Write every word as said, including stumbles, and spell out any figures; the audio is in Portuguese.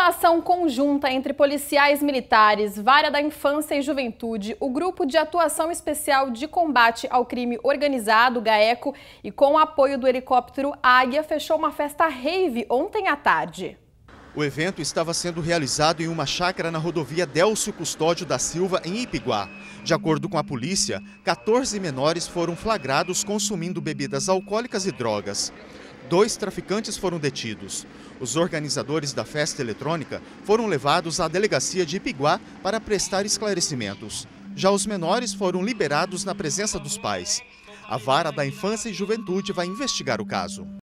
Numa ação conjunta entre policiais militares, Vara da Infância e Juventude, o Grupo de Atuação Especial de Combate ao Crime Organizado, GAECO, e com o apoio do helicóptero Águia, fechou uma festa rave ontem à tarde. O evento estava sendo realizado em uma chácara na rodovia Délcio Custódio da Silva, em Ipiguá. De acordo com a polícia, quatorze menores foram flagrados consumindo bebidas alcoólicas e drogas. Dois traficantes foram detidos. Os organizadores da festa eletrônica foram levados à delegacia de Ipiguá para prestar esclarecimentos. Já os menores foram liberados na presença dos pais. A Vara da Infância e Juventude vai investigar o caso.